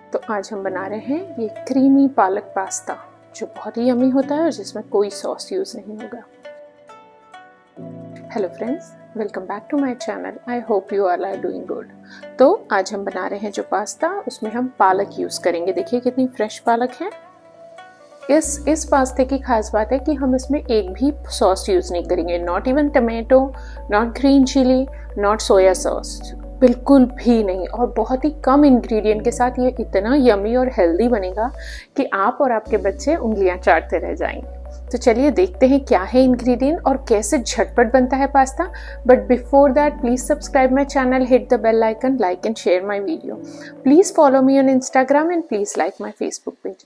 तो आज हम बना रहे हैं ये क्रीमी पालक पास्ता जो बहुत ही यम्मी होता है और जिसमें कोई सॉस यूज़ नहीं होगा। Hello friends, welcome back to my channel. I hope you all are doing good. तो आज हम बना रहे हैं जो पास्ता, उसमें हम पालक यूज़ करेंगे। देखिए कितनी फ्रेश पालक है। इस पास्ते की खास बात है कि हम इसमें एक भी सॉस यूज़ नहीं करेंगे, not even tomato, not green chilli, not soya sauce, बिल्कुल भी नहीं। और बहुत ही कम इंग्रेडिएंट के साथ ये इतना यम्मी और हेल्दी बनेगा कि आप और आपके बच्चे उंगलियां चाटते रह जाएंगे। तो चलिए देखते हैं क्या है इंग्रेडिएंट और कैसे झटपट बनता है pasta. But before that please subscribe my channel, hit the bell icon, like and share my video. Please follow me on Instagram and please like my Facebook page.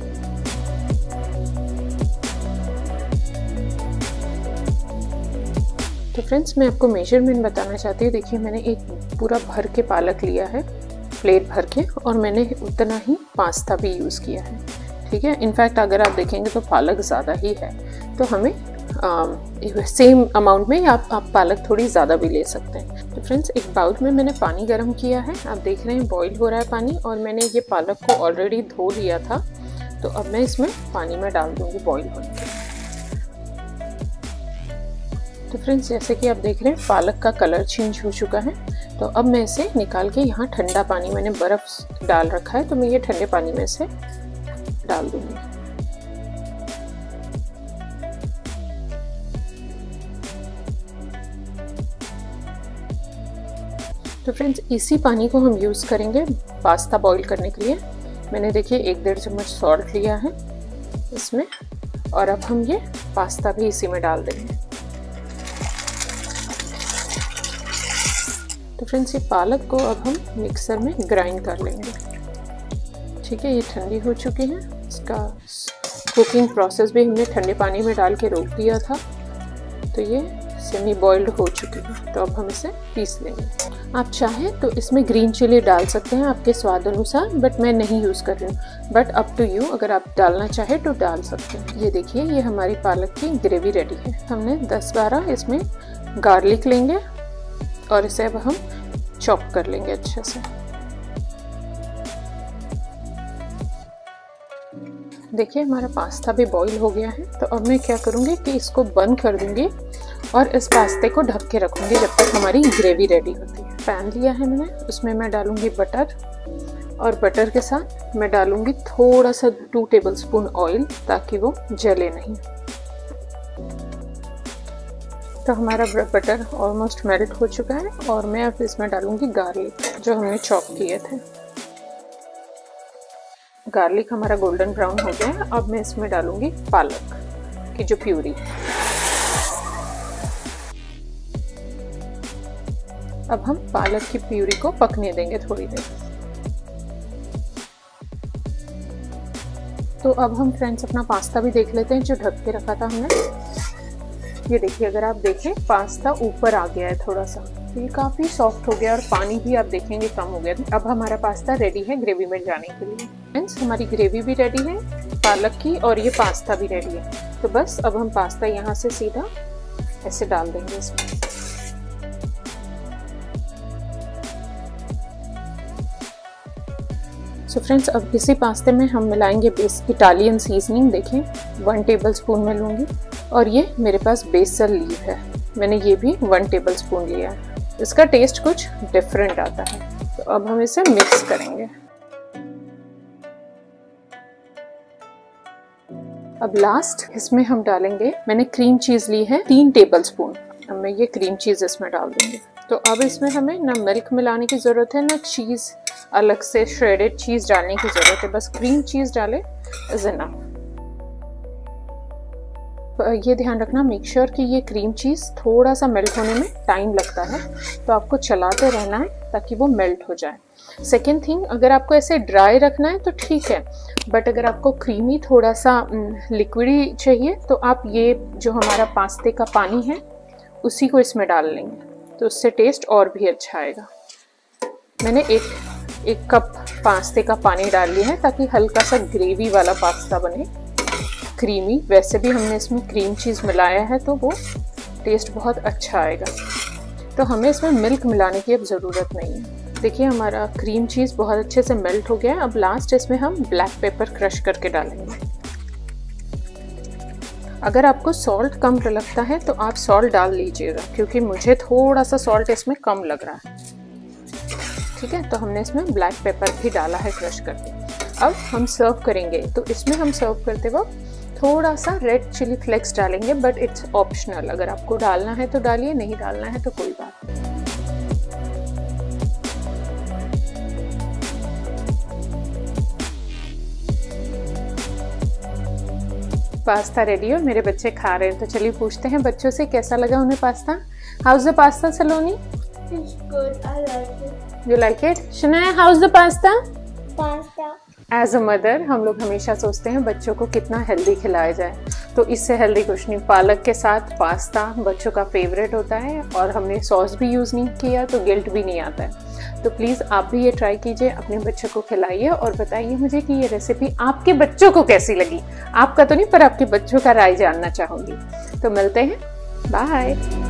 तो फ्रेंड्स, मैं आपको मेजरमेंट बताना चाहती हूँ। देखिए मैंने एक पूरा भर के पालक लिया है, प्लेट भर के, और मैंने उतना ही पास्ता भी यूज़ किया है। ठीक है, इनफैक्ट अगर आप देखेंगे तो पालक ज़्यादा ही है, तो हमें सेम अमाउंट में आप पालक थोड़ी ज़्यादा भी ले सकते हैं। तो फ्रेंड्स, एक बाउल में मैंने पानी गर्म किया है, आप देख रहे हैं बॉईल हो रहा है पानी, और मैंने ये पालक को ऑलरेडी धो लिया था। तो अब मैं इसमें पानी में डाल दूँगी बॉईल होने के। तो फ्रेंड्स, जैसे कि आप देख रहे हैं पालक का कलर चेंज हो चुका है। तो अब मैं इसे निकाल के यहाँ ठंडा पानी, मैंने बर्फ़ डाल रखा है, तो मैं ये ठंडे पानी में इसे डाल दूंगी। तो फ्रेंड्स, इसी पानी को हम यूज़ करेंगे पास्ता बॉईल करने के लिए। मैंने देखिए 1-1.5 चम्मच सॉल्ट लिया है इसमें, और अब हम ये पास्ता भी इसी में डाल देंगे। तो फ्रेंड्स, ये पालक को अब हम मिक्सर में ग्राइंड कर लेंगे। ठीक है, ये ठंडी हो चुकी है। इसका कुकिंग प्रोसेस भी हमने ठंडे पानी में डाल के रोक दिया था, तो ये सेमी बॉइल्ड हो चुकी है। तो अब हम इसे पीस लेंगे। आप चाहें तो इसमें ग्रीन चिली डाल सकते हैं आपके स्वाद अनुसार, बट मैं नहीं यूज़ कर रही हूँ। बट अप टू यू, अगर आप डालना चाहें तो डाल सकते हैं। ये देखिए, ये हमारी पालक की ग्रेवी रेडी है। हमने 10-12 इसमें गार्लिक लेंगे और इसे अब हम चॉप कर लेंगे अच्छे से। देखिए हमारा पास्ता भी बॉईल हो गया है। तो अब मैं क्या करूँगी कि इसको बंद कर दूँगी और इस पास्ते को ढक के रखूँगी जब तक हमारी ग्रेवी रेडी होती है। पैन लिया है मैंने, उसमें मैं डालूँगी बटर, और बटर के साथ मैं डालूँगी थोड़ा सा 2 टेबलस्पून ऑयल, ताकि वो जले नहीं। तो हमारा बटर ऑलमोस्ट मेल्ट हो चुका है, और मैं अब इसमें डालूँगी गार्लिक जो हमने चॉप किए थे। गार्लिक हमारा गोल्डन ब्राउन हो गया है। अब मैं इसमें डालूंगी पालक की जो प्यूरी। अब हम पालक की प्यूरी को पकने देंगे थोड़ी देर। तो अब हम फ्रेंड्स अपना पास्ता भी देख लेते हैं जो ढक के रखा था हमने। ये देखिए, अगर आप देखें पास्ता ऊपर आ गया है थोड़ा सा, तो ये काफ़ी सॉफ्ट हो गया और पानी भी आप देखेंगे कम हो गया। अब हमारा पास्ता रेडी है ग्रेवी में जाने के लिए। फ्रेंड्स, हमारी ग्रेवी भी रेडी है पालक की, और ये पास्ता भी रेडी है। तो बस अब हम पास्ता यहाँ से सीधा ऐसे डाल देंगे इसमें। सो फ्रेंड्स, अब इसी पास्ते में हम मिलाएंगे बेस इटालियन सीजनिंग। देखिए 1 टेबलस्पून में लूँगी, और ये मेरे पास बेसल लीव है, मैंने ये भी 1 टेबलस्पून लिया है। इसका टेस्ट कुछ डिफरेंट आता है। तो अब हम इसे मिक्स करेंगे। अब लास्ट इसमें हम डालेंगे, मैंने क्रीम चीज़ ली है 3 टेबलस्पून। अब मैं ये क्रीम चीज़ इसमें डाल दूँगी। तो अब इसमें हमें ना मिल्क मिलाने की ज़रूरत है, ना चीज़ अलग से श्रेडेड चीज़ डालने की ज़रूरत है, बस क्रीम चीज़ डालें इज इनफ। ये ध्यान रखना, मेक श्योर कि ये क्रीम चीज़ थोड़ा सा मेल्ट होने में टाइम लगता है, तो आपको चलाते रहना है ताकि वो मेल्ट हो जाए। सेकेंड थिंग, अगर आपको ऐसे ड्राई रखना है तो ठीक है, बट अगर आपको क्रीमी थोड़ा सा लिक्विडी चाहिए, तो आप ये जो हमारा पास्ते का पानी है उसी को इसमें डाल लेंगे, तो उससे टेस्ट और भी अच्छा आएगा। मैंने एक कप पास्ते का पानी डाल लिया है ताकि हल्का सा ग्रेवी वाला पास्ता बने, क्रीमी। वैसे भी हमने इसमें क्रीम चीज़ मिलाया है तो वो टेस्ट बहुत अच्छा आएगा। तो हमें इसमें मिल्क मिलाने की अब ज़रूरत नहीं है। देखिए हमारा क्रीम चीज़ बहुत अच्छे से मेल्ट हो गया है। अब लास्ट इसमें हम ब्लैक पेपर क्रश करके डालेंगे। अगर आपको सॉल्ट कम लगता है तो आप सॉल्ट डाल लीजिएगा, क्योंकि मुझे थोड़ा सा सॉल्ट इसमें कम लग रहा है। ठीक है, तो हमने इसमें ब्लैक पेपर भी डाला है क्रश करके। अब हम सर्व करेंगे, तो इसमें हम सर्व करते वक्त थोड़ा सा रेड चिली फ्लेक्स डालेंगे, बट इट्स ऑप्शनल। अगर आपको डालना है तो डालिए, नहीं डालना है तो कोई बात नहीं। पास्ता रेडी है, मेरे बच्चे खा रहे हैं, तो चलिए पूछते हैं बच्चों से कैसा लगा उन्हें pasta. How's the pasta Saloni? It's good. I like it. You like it? Shania, how's the pasta? Pasta. As a mother हम लोग हमेशा सोचते हैं बच्चों को कितना हेल्दी खिलाया जाए, तो इससे हेल्दी कुछ नहीं। पालक के साथ पास्ता बच्चों का फेवरेट होता है, और हमने सॉस भी यूज़ नहीं किया तो गिल्ट भी नहीं आता है। तो प्लीज़ आप भी ये ट्राई कीजिए, अपने बच्चों को खिलाइए और बताइए मुझे कि ये रेसिपी आपके बच्चों को कैसी लगी। आपका तो नहीं, पर आपके बच्चों का राय जानना चाहूँगी। तो मिलते हैं, बाय।